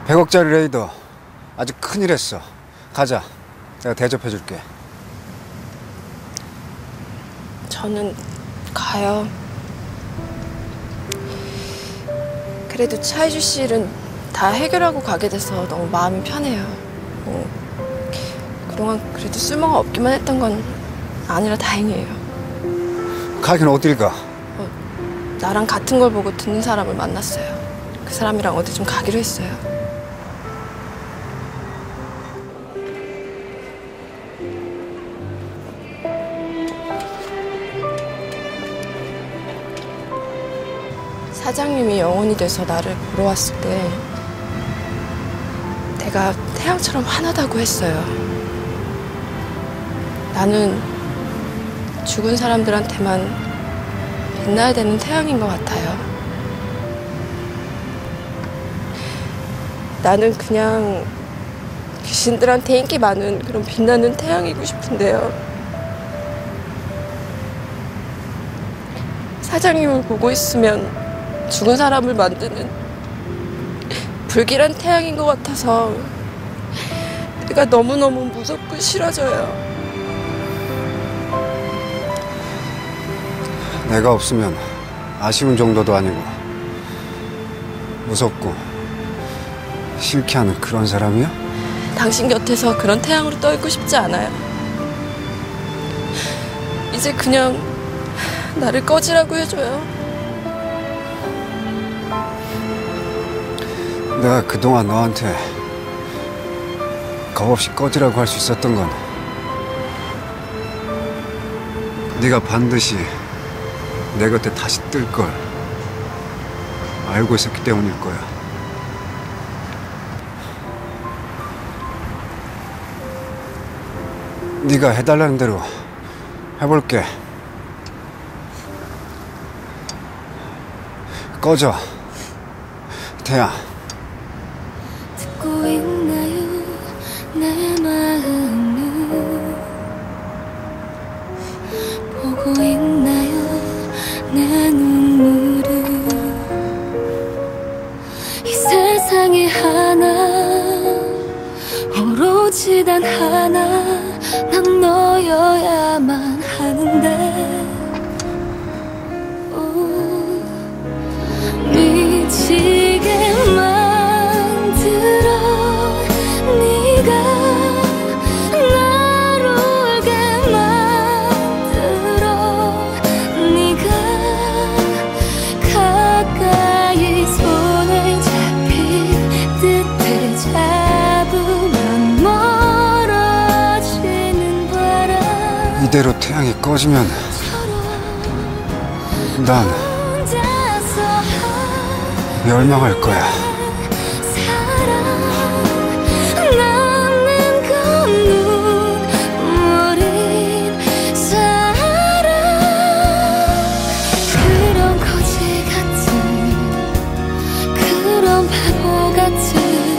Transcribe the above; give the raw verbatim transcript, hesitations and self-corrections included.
백억짜리 레이더 아주 큰일 했어. 가자. 내가 대접해줄게. 저는 가요. 그래도 차이주 씨 일은 다 해결하고 가게 돼서 너무 마음이 편해요. 뭐, 그동안 그래도 쓸모가 없기만 했던 건 아니라 다행이에요. 가긴 어딜 가? 어, 나랑 같은 걸 보고 듣는 사람을 만났어요. 그 사람이랑 어디 좀 가기로 했어요. 사장님이 영혼이 돼서 나를 보러 왔을 때 내가 태양처럼 환하다고 했어요. 나는 죽은 사람들한테만 빛나야 되는 태양인 것 같아요. 나는 그냥 귀신들한테 인기 많은 그런 빛나는 태양이고 싶은데요. 사장님을 보고 있으면 죽은 사람을 만드는 불길한 태양인 것 같아서 내가 너무너무 무섭고 싫어져요. 내가 없으면 아쉬운 정도도 아니고 무섭고 싫게 하는 그런 사람이야? 당신 곁에서 그런 태양으로 떠있고 싶지 않아요. 이제 그냥 나를 꺼지라고 해줘요. 내가 그동안 너한테 겁없이 꺼지라고 할 수 있었던 건 네가 반드시 내 곁에 다시 뜰 걸 알고 있었기 때문일 거야. 네가 해달라는 대로 해볼게. 꺼져, 태양. 듣고 있나요, 내 마음을 보고 있나요, 내 눈물을. 이 세상에 하나, 오로지 단 하나, 난 너여야만 하는데 오, 미치게 만들어 네가 날 울게 만들어 네가 가까이 손을 잡힌 듯해 잡으면 멀어지는 바람. 이대로 태양이 꺼지면 난 멸망할 거야. 남는 건 눈물인 사랑. 그런 거지 같은, 그런 바보 같은